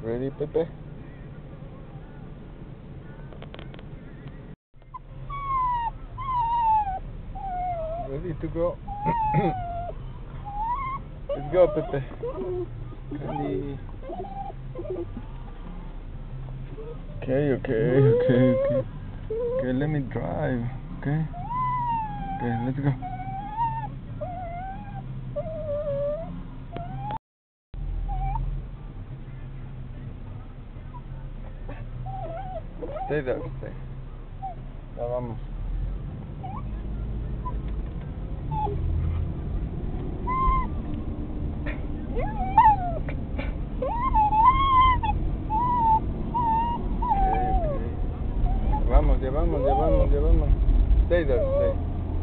Ready, Pepe? Ready to go? Let's go, Pepe. Candy. Okay. Okay, let me drive. Okay, let's go. Stay there, stay. Ya vamos. Ya vamos. Stay there, stay.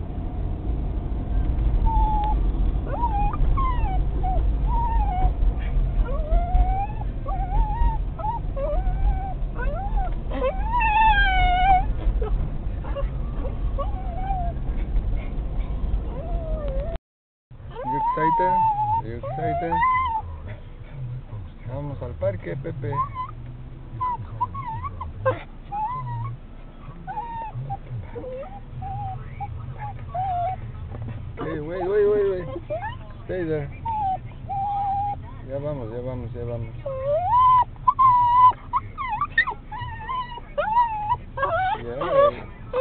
Are you excited? Vamos al parque, Pepe. Okay, wait. Stay there. Ya vamos. Yeah.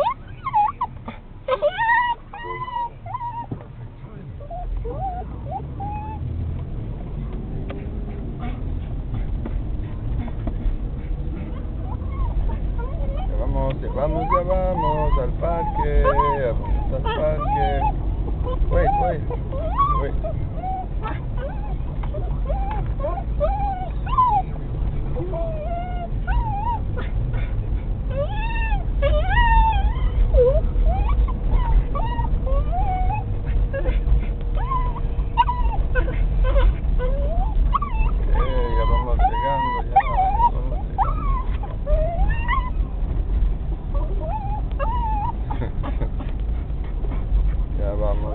Ya vamos al parque. Wait. Ya vamos llegando. Ya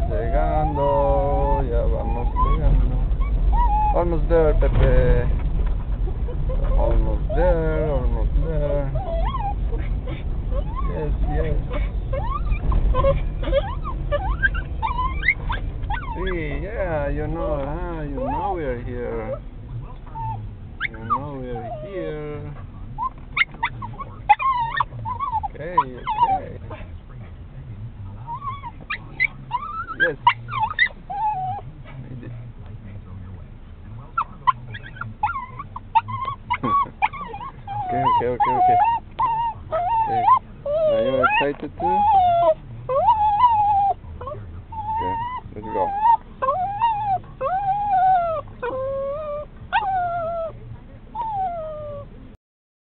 vamos llegando. Almost there, Pepe. Almost there. Yes. See, yeah, you know we're here. Okay. Yes. Made it. Okay. Okay. Are you excited too?